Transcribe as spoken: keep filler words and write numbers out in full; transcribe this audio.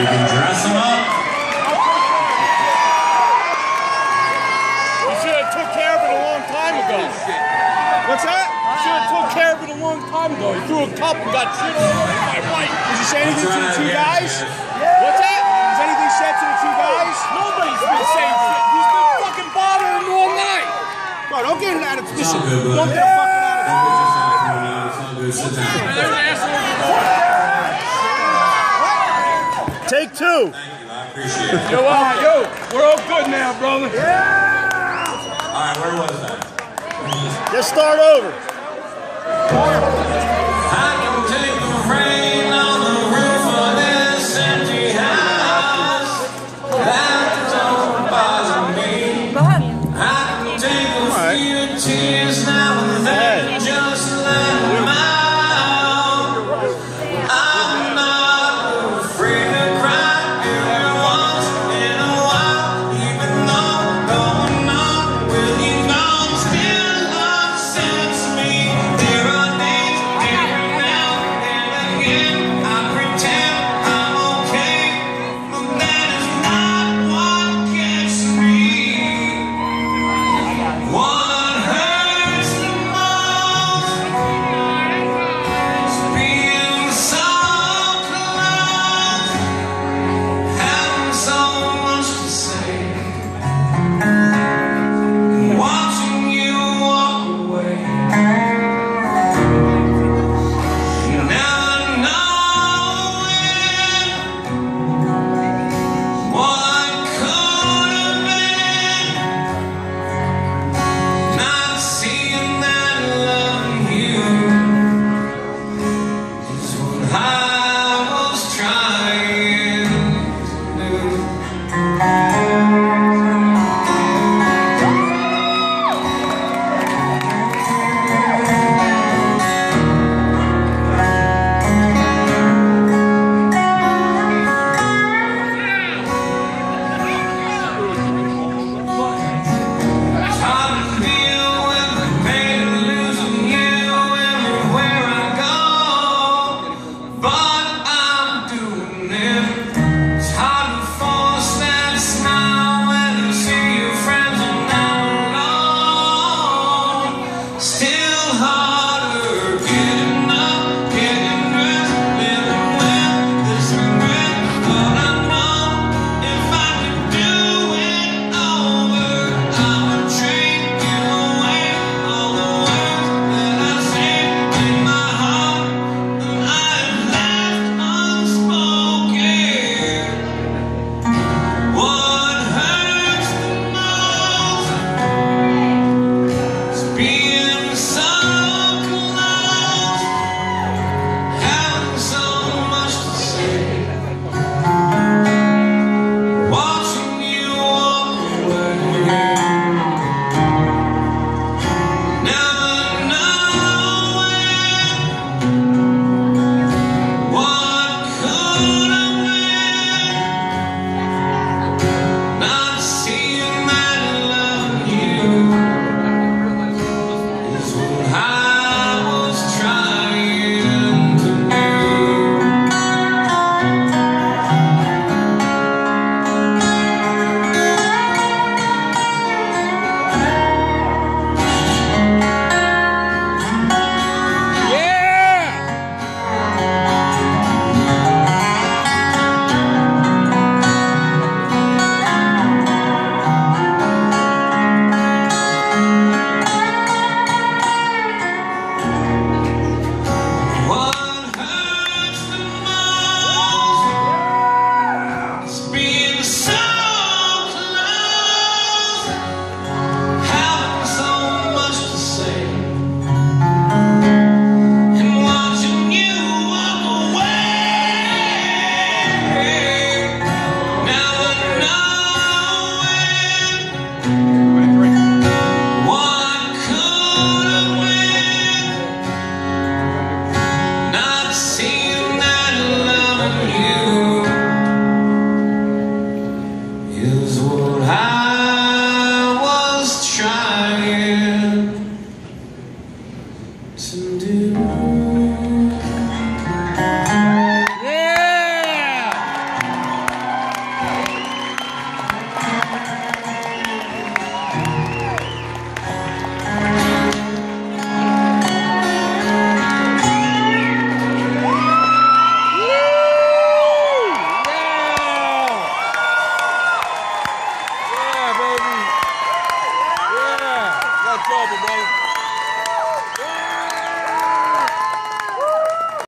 You can dress them up. You should have took care of it a long time ago. What's that? You should have took care of it a long time ago. You threw a cup and got shit all over my wife. Did you say anything to the two guys? What's that? Was anything said to the two guys? Nobody's been saying shit. He's been fucking bothering them all night. Bro, don't get an attitude. Listen, don't get a fucking attitude. Sit down. Take two. Thank you, I appreciate it. Yo, uh, yo, we're all good now, brother. Yeah! Alright, where was that? Just start over. I can take the rain on the roof of this empty house. That don't bother me. I can take a few tears now and then, just let them out. I'm not afraid to cry every once in a while, even though going on with you gone still upsets me. There are days every now and again I pretend I'm okay, but that is not what gets me. What hurts the most is being so close, having so much to say, watching you walk away, never knowing what could have been, not seeing that loving you is what I was trying to do. It's hard to deal with the pain of losing you everywhere I go, but I'm doing it. It's hard to force that smile when you see your friends are now alone. Still harder getting up, getting dressed, living with this regret. But I know if I could do it over, I would trade you away. All the words that I say in my heart that I have left unspoken. What hurts the most is being so close, having so much to say, watching you walk away, never knowing what could have been, not seeing that loving you is what I was trying to do. What hurts the most is being so close, having so much to say, and watching you walk away, never knowing what could have been, not seeing that loving you is what I was trying to do. Yeah! trouble, brother.